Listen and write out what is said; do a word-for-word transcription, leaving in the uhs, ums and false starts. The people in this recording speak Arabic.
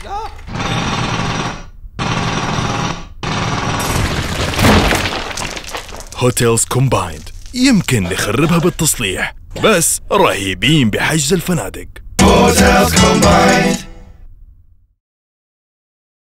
هوتيلز كومبايند يمكن نخربها بالتصليح، بس رهيبين بحجز الفنادق. هوتيلز كومبايند.